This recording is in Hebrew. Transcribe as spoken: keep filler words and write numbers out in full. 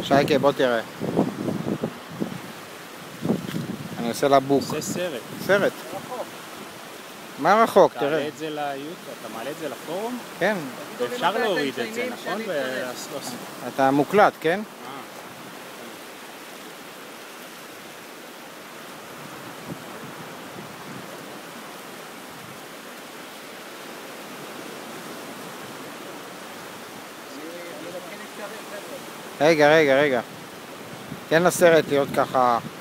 שייקה, בוא תראה. אני עושה לה בוק. עושה סרט. סרט. מה רחוק? תראה. תעלה את זה ליוטיוב, אתה מעלה את זה לפורום? כן. אפשר להוריד את זה, נכון? אתה מוקלט, כן? רגע, רגע, רגע. תן לסרט להיות ככה